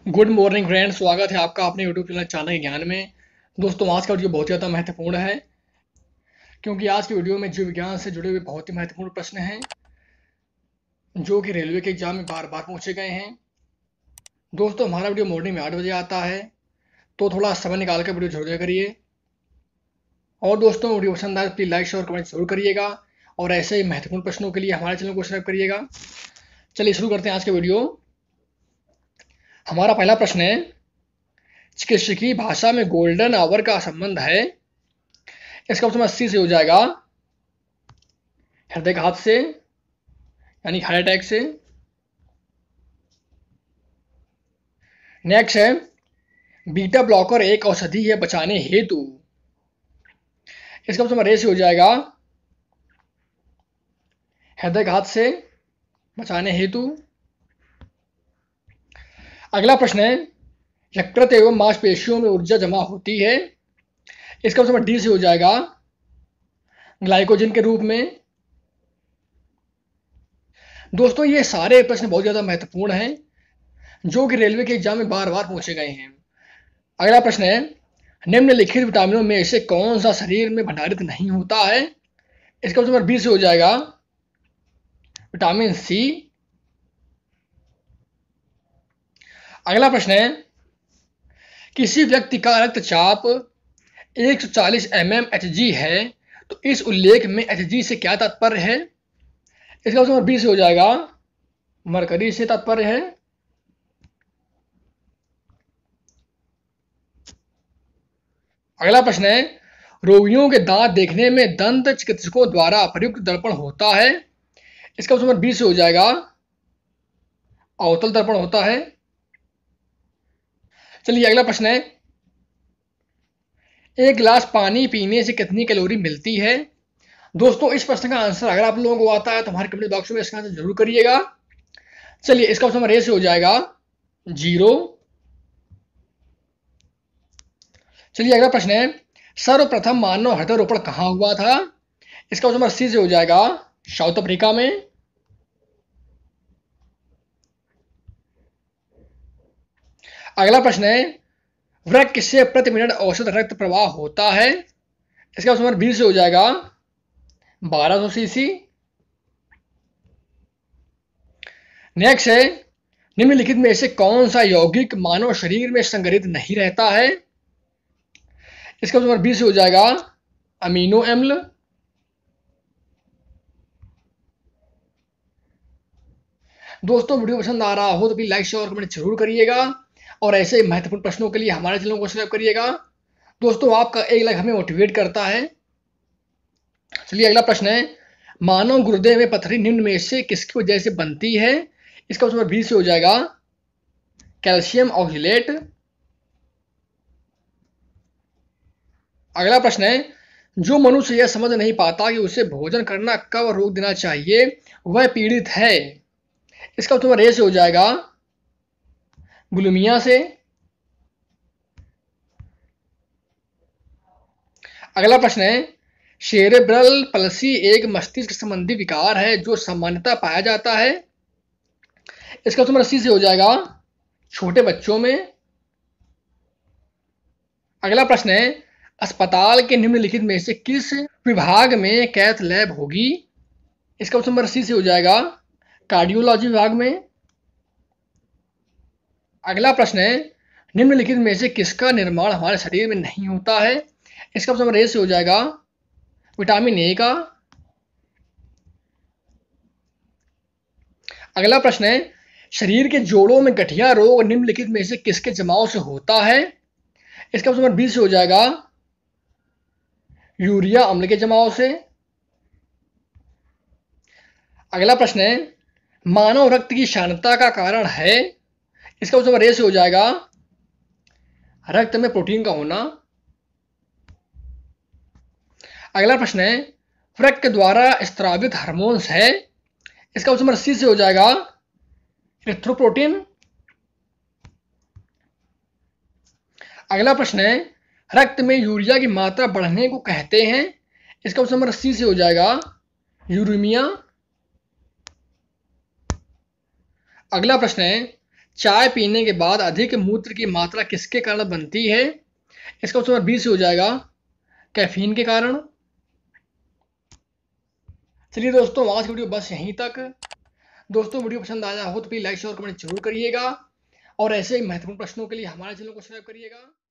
Good morning friends, स्वागत है आपका अपने यूट्यूब चैनल चाणक्य ज्ञान में। दोस्तों, आज का वीडियो बहुत ज़्यादा महत्वपूर्ण है क्योंकि आज की वीडियो में जीव विज्ञान से जुड़े हुए बहुत ही महत्वपूर्ण प्रश्न हैं जो कि रेलवे के एग्जाम में बार बार पूछे गए हैं। दोस्तों, हमारा वीडियो मॉर्निंग में 8 बजे आता है, तो थोड़ा समय निकाल कर वीडियो जरूर करिए। और दोस्तों, वीडियो पसंद आए तो प्लीज़ लाइक शेयर और कमेंट जरूर करिएगा और ऐसे ही महत्वपूर्ण प्रश्नों के लिए हमारे चैनल को सब्सक्राइब करिएगा। चलिए शुरू करते हैं आज का वीडियो। हमारा पहला प्रश्न है, चिकित्सकीय भाषा में गोल्डन आवर का संबंध है। इसका ऑप्शन 80 से हो जाएगा हृदयघात से, यानी हार्ट अटैक से। नेक्स्ट है, बीटा ब्लॉकर एक औषधि है बचाने हेतु। इसका ऑप्शन ए से हो जाएगा हृदयघात से बचाने हेतु। अगला प्रश्न है, यकृत एवं मांसपेशियों में ऊर्जा जमा होती है। इसका ऑप्शन डी से हो जाएगा ग्लाइकोजन के रूप में। दोस्तों, ये सारे प्रश्न बहुत ज़्यादा महत्वपूर्ण हैं जो कि रेलवे के एग्जाम में बार बार पूछे गए हैं। अगला प्रश्न है, निम्नलिखित विटामिनों में से कौन सा शरीर में भंडारित नहीं होता है। इसका ऑप्शन बी से हो जाएगा विटामिन सी। अगला प्रश्न है, किसी व्यक्ति का रक्तचाप 140 mmHg है, तो इस उल्लेख में Hg से क्या तात्पर्य है। इसका ऑप्शन बी से हो जाएगा मरकरी से तात्पर्य है। अगला प्रश्न है, रोगियों के दांत देखने में दंत चिकित्सकों द्वारा प्रयुक्त दर्पण होता है। इसका ऑप्शन बी से हो जाएगा अवतल दर्पण होता है। चलिए अगला प्रश्न है, एक गिलास पानी पीने से कितनी कैलोरी मिलती है। दोस्तों, इस प्रश्न का आंसर अगर आप लोगों को आता है तो हमारे कमेंट बॉक्स में इसका आंसर जरूर करिएगा। चलिए, इसका ऑप्शन ए से हो जाएगा 0। चलिए अगला प्रश्न है, सर्वप्रथम मानव हृदय रोपण कहां हुआ था। इसका ऑप्शन सी से हो जाएगा साउथ अफ्रीका में। अगला प्रश्न है, वृक्क से प्रति मिनट औसत रक्त प्रवाह होता है। इसका ऑप्शन बी से हो जाएगा 1200 सीसी। नेक्स्ट है, निम्नलिखित में से कौन सा यौगिक मानव शरीर में संग्रहित नहीं रहता है। इसका ऑप्शन बी से हो जाएगा अमीनो अम्ल। दोस्तों, वीडियो पसंद आ रहा हो तो प्लीज लाइक शेयर और कमेंट जरूर करिएगा और ऐसे महत्वपूर्ण प्रश्नों के लिए हमारे चैनल को सब्सक्राइब करिएगा। दोस्तों, आपका एक लाइक हमें मोटिवेट करता है। चलिए अगला प्रश्न है, मानव गुर्दे में पथरी निम्न में से किसकी वजह से बनती है। इसका ऑप्शन बी से हो जाएगा कैल्शियम ऑक्सलेट। अगला प्रश्न है, जो मनुष्य यह समझ नहीं पाता कि उसे भोजन करना कब रोक देना चाहिए, वह पीड़ित है। इसका ऑप्शन ए से हो जाएगा बुलिमिया से। अगला प्रश्न है, सेरेब्रल पल्सी एक मस्तिष्क संबंधी विकार है जो सामान्यतः पाया जाता है। इसका ऑप्शन सी से हो जाएगा छोटे बच्चों में। अगला प्रश्न है, अस्पताल के निम्नलिखित में से किस विभाग में कैथ लैब होगी। इसका ऑप्शन नंबर सी से हो जाएगा कार्डियोलॉजी विभाग में। अगला प्रश्न है, निम्नलिखित में से किसका निर्माण हमारे शरीर में नहीं होता है। इसका ऑप्शन नंबर ए से हो जाएगा विटामिन ए का। अगला प्रश्न है, शरीर के जोड़ों में गठिया रोग निम्नलिखित में से किसके जमाव से होता है। इसका ऑप्शन नंबर बी से हो जाएगा यूरिया अम्ल के जमाव से। अगला प्रश्न है, मानव रक्त की क्षीणता का कारण है। इसका ऑप्शन नंबर ए से हो जाएगा रक्त में प्रोटीन का होना। अगला प्रश्न है, वृक्क द्वारा स्त्रावित हार्मोन्स है। इसका ऑप्शन नंबर सी से हो जाएगा इरिथ्रोपोइटिन। अगला प्रश्न है, रक्त में यूरिया की मात्रा बढ़ने को कहते हैं। इसका ऑप्शन नंबर सी से हो जाएगा यूरेमिया। अगला प्रश्न है, चाय पीने के बाद अधिक मूत्र की मात्रा किसके कारण बनती है? इसका उत्तर बी से हो जाएगा, कैफीन के कारण। चलिए दोस्तों, आज की वीडियो बस यहीं तक। दोस्तों, वीडियो पसंद आया हो तो प्लीज लाइक शेयर और कमेंट जरूर करिएगा और ऐसे ही महत्वपूर्ण प्रश्नों के लिए हमारे चैनल को सब्सक्राइब करिएगा।